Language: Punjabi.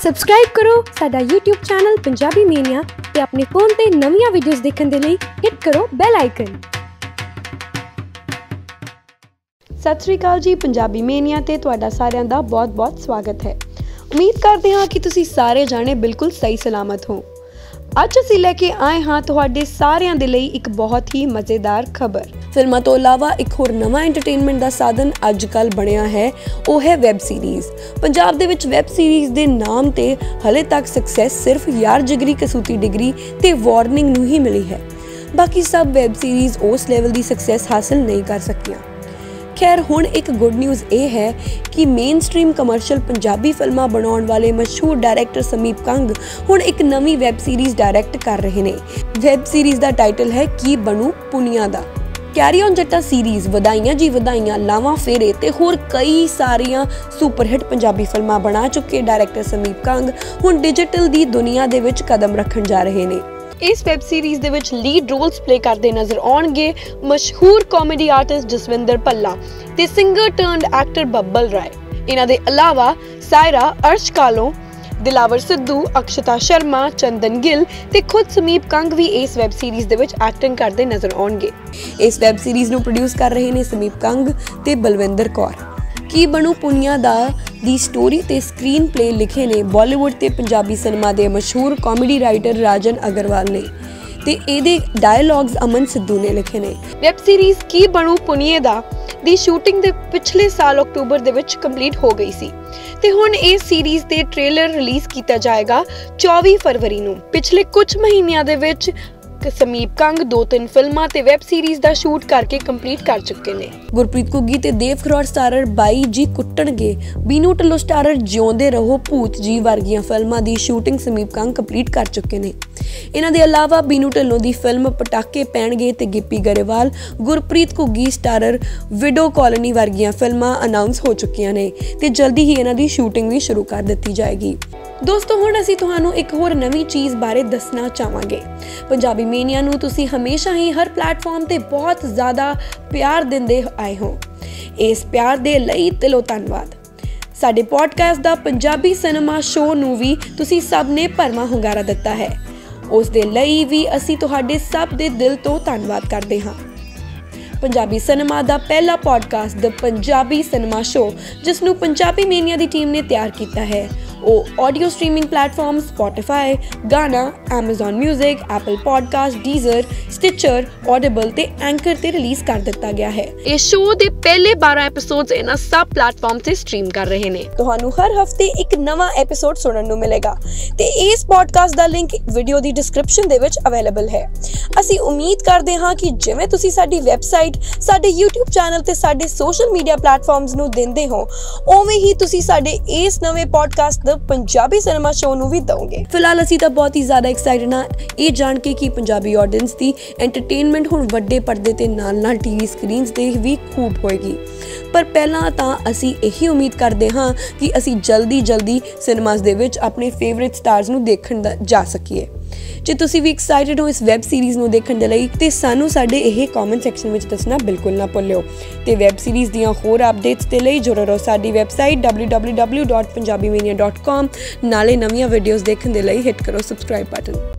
ਸਬਸਕ੍ਰਾਈਬ ਕਰੋ ਸਾਡਾ YouTube ਚੈਨਲ ਪੰਜਾਬੀ ਮੇਨੀਆ ਤੇ ਆਪਣੇ ਫੋਨ ਤੇ ਨਵੀਆਂ ਵੀਡੀਓਜ਼ ਦੇਖਣ ਦੇ ਲਈ ਹਿੱਟ ਕਰੋ ਬੈਲ ਆਈਕਨ। ਸਤਿ ਸ਼੍ਰੀ ਅਕਾਲ ਜੀ, ਪੰਜਾਬੀ ਮੇਨੀਆ ਤੇ ਤੁਹਾਡਾ ਸਾਰਿਆਂ ਦਾ ਬਹੁਤ-ਬਹੁਤ ਸਵਾਗਤ ਹੈ। ਉਮੀਦ ਕਰਦੇ ਹਾਂ ਕਿ ਤੁਸੀਂ ਸਾਰੇ ਜਾਣੇ ਬਿਲਕੁਲ ਸਹੀ ਸਲਾਮਤ ਹੋ। ਅੱਜ ਅਸੀਂ ਲੈ ਕੇ ਆਏ ਹਾਂ ਤੁਹਾਡੇ ਸਾਰਿਆਂ ਦੇ ਲਈ ਇੱਕ ਬਹੁਤ ਹੀ ਮਜ਼ੇਦਾਰ ਖਬਰ। ਫਿਲਮਾਂ ਤੋਂ ਇਲਾਵਾ ਇੱਕ ਹੋਰ ਨਵਾਂ ਐਂਟਰਟੇਨਮੈਂਟ ਦਾ ਸਾਧਨ ਅੱਜ ਕੱਲ੍ਹ ਬਣਿਆ ਹੈ, ਉਹ ਹੈ ਵੈਬ ਸੀਰੀਜ਼। ਪੰਜਾਬ ਦੇ ਵਿੱਚ ਵੈਬ ਸੀਰੀਜ਼ ਦੇ ਨਾਮ ਤੇ ਹਲੇ ਤੱਕ ਸਕਸੈਸ ਸਿਰਫ ਯਾਰ ਜਿਗਰੀ ਕਸੂਤੀ ਡਿਗਰੀ ਤੇ ਵਾਰਨਿੰਗ ਨੂੰ ਹੀ ਮਿਲੀ ਹੈ। ਬਾਕੀ ਸਭ ਵੈਬ ਸੀਰੀਜ਼ ਉਸ ਲੈਵਲ ਦੀ ਸਕਸੈਸ ਹਾਸਲ ਨਹੀਂ ਕਰ ਸਕੀਆਂ। ਖੈਰ, ਹੁਣ ਇੱਕ ਗੁੱਡ ਨਿਊਜ਼ ਇਹ ਹੈ ਕਿ ਮੇਨ ਸਟ੍ਰੀਮ ਕਮਰਸ਼ੀਅਲ ਪੰਜਾਬੀ ਫਿਲਮਾਂ ਬਣਾਉਣ ਵਾਲੇ ਮਸ਼ਹੂਰ ਡਾਇਰੈਕਟਰ ਸਮੀਪ ਕੰਗ ਹੁਣ ਇੱਕ ਨਵੀਂ ਵੈਬ ਸੀਰੀਜ਼ ਡਾਇਰੈਕਟ ਕਰ ਰਹੇ ਨੇ। ਵੈਬ ਸੀਰੀਜ਼ ਦਾ ਟਾਈਟਲ ਹੈ ਕੀ ਬਣੂ ਪੁਨੀਆ ਦਾ। ਕੈਰੀ ਔਨ ਜੱਟਾ ਸੀਰੀਜ਼, ਵਧਾਈਆਂ ਜੀ ਵਧਾਈਆਂ, ਲਾਵਾਂ ਫੇਰੇ ਤੇ ਹੋਰ ਕਈ ਸਾਰੀਆਂ ਸੁਪਰਹਿੱਟ ਪੰਜਾਬੀ ਫਿਲਮਾਂ ਬਣਾ ਚੁੱਕੇ ਡਾਇਰੈਕਟਰ ਸਮੀਪ ਕੰਗ ਹੁਣ ਡਿਜੀਟਲ ਦੀ ਦੁਨੀਆ ਦੇ ਵਿੱਚ ਕਦਮ ਰੱਖਣ ਜਾ ਰਹੇ ਨੇ। ਇਸ ਵੈਬ ਸੀਰੀਜ਼ ਦੇ ਵਿੱਚ ਲੀਡ ਰੋਲਸ ਪਲੇ ਕਰਦੇ ਨਜ਼ਰ ਆਉਣਗੇ ਮਸ਼ਹੂਰ ਕਾਮੇਡੀ ਆਰਟਿਸਟ ਜਸਵਿੰਦਰ ਭੱਲਾ ਤੇ singer turned actor Babbal Rai. ਇਹਨਾਂ ਦੇ ਇਲਾਵਾ ਸਾਇਰਾ, ਅਰਸ਼ ਕਾਲੋਂ, ਦਿਲਾਵਰ ਸਿੱਧੂ, ਅਕਸ਼ਤਾ ਸ਼ਰਮਾ, ਚੰਦਨ ਗਿੱਲ ਤੇ ਖੁਦ ਸਮੀਪ ਕੰਗ ਵੀ ਇਸ ਵੈਬ ਸੀਰੀਜ਼ ਦੇ ਵਿੱਚ ਐਕਟਿੰਗ ਕਰਦੇ ਨਜ਼ਰ ਆਉਣਗੇ। ਇਸ ਵੈਬ ਸੀਰੀਜ਼ ਨੂੰ ਪ੍ਰੋਡਿਊਸ ਕਰ ਰਹੇ ਨੇ ਸਮੀਪ ਕੰਗ ਤੇ ਬਲਵਿੰਦਰ ਕੌਰ। ਕੀ ਬਣੂ ਪੁਨੀਆ ਦਾ ਦੀ ਸਟੋਰੀ ਤੇ ਸਕਰੀਨ ਪਲੇ ਲਿਖੇ ਨੇ ਬਾਲੀਵੁੱਡ ਤੇ ਪੰਜਾਬੀ ਸਿਨੇਮਾ ਦੇ ਮਸ਼ਹੂਰ ਕਾਮੇਡੀ ਰਾਈਟਰ ਰਾਜਨ ਅਗਰਵਾਲ ਨੇ ਤੇ ਇਹਦੇ ਡਾਇਲੌਗਸ ਅਮਨ ਸਿੱਧੂ ਨੇ ਲਿਖੇ ਨੇ। ਵੈਬ ਸੀਰੀਜ਼ ਕੀ ਬਣੂ ਪੁਨੀਆ ਦਾ ਦੀ ਸ਼ੂਟਿੰਗ ਦੇ ਪਿਛਲੇ ਸਾਲ ਅਕਤੂਬਰ ਦੇ ਵਿੱਚ ਕੰਪਲੀਟ ਹੋ ਗਈ ਸੀ ਤੇ ਹੁਣ ਇਸ ਸੀਰੀਜ਼ ਦੇ ਟ੍ਰੇਲਰ ਰਿਲੀਜ਼ ਕੀਤਾ ਜਾਏਗਾ 24 ਫਰਵਰੀ ਨੂੰ। ਪਿਛਲੇ ਕੁਝ ਮਹੀਨਿਆਂ ਦੇ ਵਿੱਚ ਸਮੀਪ ਕੰਗ 2-3 ਫਿਲਮਾਂ ਤੇ ਵੈਬ ਸੀਰੀਜ਼ ਦਾ ਸ਼ੂਟ ਕਰਕੇ ਕੰਪਲੀਟ ਕਰ ਚੁੱਕੇ ਨੇ। ਗੁਰਪ੍ਰੀਤ ਘੁੱਗੀ ਤੇ ਦੇਵ ਖਰੋੜ ਸਟਾਰਰ ਬਾਈ ਜੀ ਕੁੱਟਣਗੇ, ਬੀਨੂ ਢਿੱਲੋਂ ਸਟਾਰਰ ਜਿਉਂਦੇ ਰਹੋ ਭੂਤ ਜੀ ਵਰਗੀਆਂ ਫਿਲਮਾਂ ਦੀ ਸ਼ੂਟਿੰਗ ਸਮੀਪ ਕੰਗ ਕੰਪਲੀਟ ਕਰ ਚੁੱਕੇ ਨੇ। ਇਹਨਾਂ ਦੇ ਇਲਾਵਾ ਬੀਨੂ ਢਿੱਲੋਂ ਦੀ ਫਿਲਮ ਪਟਾਕੇ ਪੈਣਗੇ ਤੇ Gippy Grewal, Gurpreet Ghuggi starrer widow colony ਵਰਗੀਆਂ ਫਿਲਮਾਂ ਅਨਾਉਂਸ ਹੋ ਚੁੱਕੀਆਂ ਨੇ ਤੇ ਜਲਦੀ ਹੀ ਇਹਨਾਂ ਦੀ ਸ਼ੂਟਿੰਗ ਵੀ ਸ਼ੁਰੂ ਕਰ ਦਿੱਤੀ ਜਾਏਗੀ। ਦੋਸਤੋ, ਹੁਣ ਅਸੀਂ ਤੁਹਾਨੂੰ ਇੱਕ ਹੋਰ ਨਵੀਂ ਚੀਜ਼ ਬਾਰੇ ਦੱਸਣਾ ਚਾਹਾਂਗੇ। ਪੰਜਾਬੀ ਮੇਨੀਆ ਨੂੰ ਤੁਸੀਂ ਹਮੇਸ਼ਾ ਹੀ ਹਰ ਪਲੇਟਫਾਰਮ ਤੇ ਬਹੁਤ ਜ਼ਿਆਦਾ ਪਿਆਰ ਦਿੰਦੇ ਆਏ ਹੋ। ਇਸ ਪਿਆਰ ਦੇ ਲਈ ਦਿਲੋਂ ਧੰਨਵਾਦ। ਸਾਡੇ ਪੋਡਕਾਸਟ ਦਾ ਪੰਜਾਬੀ ਸਿਨੇਮਾ ਸ਼ੋਅ ਨੂੰ ਵੀ ਤੁਸੀਂ ਸਭ ਨੇ ਭਰਵਾਂ ਹੁੰਗਾਰਾ ਦਿੱਤਾ ਹੈ। ਉਸ ਦੇ ਲਈ ਵੀ ਅਸੀਂ ਤੁਹਾਡੇ ਸਭ ਦੇ ਦਿਲ ਤੋਂ ਧੰਨਵਾਦ ਕਰਦੇ ਹਾਂ। ਪੰਜਾਬੀ ਸਿਨੇਮਾ ਦਾ ਪਹਿਲਾ podcast the Punjabi cinema show, ਜਿਸ ਨੂੰ ਪੰਜਾਬੀ ਮੇਨੀਆ ਦੀ ਟੀਮ ਨੇ ਤਿਆਰ ਕੀਤਾ ਹੈ, ਉਹ audio streaming platform Spotify, Gaana, Amazon music, Apple podcast, Deezer, Stitcher, Audible ਤੇ ਐਂਕਰ ਤੇ ਰਿਲੀਜ਼ ਕਰ ਦਿੱਤਾ ਗਿਆ ਹੈ। ਇਸ ਸ਼ੋਅ ਦੇ ਪਹਿਲੇ 12 ਐਪੀਸੋਡਸ ਇਹਨਾਂ ਸਭ ਪਲੇਟਫਾਰਮ ਤੇ ਸਟ੍ਰੀਮ ਕਰ ਰਹੇ ਨੇ। ਤੁਹਾਨੂੰ ਹਰ ਹਫਤੇ ਇੱਕ ਨਵਾਂ ਐਪੀਸੋਡ ਸੁਣਨ ਨੂੰ ਮਿਲੇਗਾ ਤੇ ਇਸ ਪੋਡਕਾਸਟ ਦਾ ਲਿੰਕ ਵੀਡੀਓ ਦੀ ਡਿਸਕ੍ਰਿਪਸ਼ਨ ਦੇ ਵਿੱਚ ਅਵੇਲੇਬਲ ਹੈ। ਅਸੀਂ ਉਮੀਦ ਕਰਦੇ ਹਾਂ ਕਿ ਜਿਵੇਂ ਤੁਸੀਂ ਸਾਡੀ ਵੈਬਸਾਈਟ, ਸਾਡੇ YouTube ਚੈਨਲ ਤੇ ਸਾਡੇ ਸੋਸ਼ਲ ਮੀਡੀਆ ਪਲੇਟਫਾਰਮਸ ਨੂੰ ਦਿੰਦੇ ਹੋ, ਉਵੇਂ ਹੀ ਤੁਸੀਂ ਸਾਡੇ ਇਸ ਨਵੇਂ ਪੋਡਕਾਸਟ ਪੰਜਾਬੀ ਸਿਨੇਮਾ ਸ਼ੋਅ ਨੂੰ ਵੀ ਦਵੋਗੇ। ਫਿਲਹਾਲ ਅਸੀਂ ਤਾਂ ਬਹੁਤ ਹੀ ਜ਼ਿਆਦਾ ਐਕਸਾਈਟਡ ਹਾਂ ਇਹ ਜਾਣ ਕੇ ਕਿ ਪੰਜਾਬੀ ਆਡੀਅנס ਦੀ ਐਂਟਰਟੇਨਮੈਂਟ ਹੁਣ ਵੱਡੇ ਪਰਦੇ ਤੇ ਨਾਲ ਟੀਵੀ ਸਕਰੀਨਸ ਤੇ ਵੀ ਖੂਬ ਹੋਏਗੀ। ਪਰ ਪਹਿਲਾਂ ਤਾਂ ਅਸੀਂ ਇਹੀ ਉਮੀਦ ਕਰਦੇ ਹਾਂ ਕਿ ਅਸੀਂ ਜਲਦੀ ਸਿਨੇਮਾਸ ਦੇ ਵਿੱਚ ਆਪਣੇ ਫੇਵਰਿਟ ਸਟਾਰਸ ਨੂੰ ਦੇਖਣ ਜਾ ਸਕੀਏ। ਜੇ ਤੁਸੀਂ ਵੀ ਐਕਸਾਈਟਡ ਹੋ ਇਸ ਵੈਬ ਸੀਰੀਜ਼ ਨੂੰ ਦੇਖਣ ਦੇ ਲਈ ਤੇ ਸਾਨੂੰ ਸਾਡੇ ਇਹ ਕਮੈਂਟ ਸੈਕਸ਼ਨ ਵਿੱਚ ਦੱਸਣਾ ਬਿਲਕੁਲ ਨਾ ਭੁੱਲਿਓ। ਤੇ ਵੈਬ ਸੀਰੀਜ਼ ਦੀਆਂ ਹੋਰ ਅਪਡੇਟਸ ਦੇ ਲਈ ਜੁੜੇ ਰਹੋ ਸਾਡੀ ਵੈਬਸਾਈਟ www.punjabimania.com। ਨਾਲੇ ਨਵੀਆਂ ਵੀਡੀਓਜ਼ ਦੇਖਣ ਦੇ ਲਈ ਹਿੱਟ ਕਰੋ ਸਬਸਕ੍ਰਾਈਬ ਬਟਨ।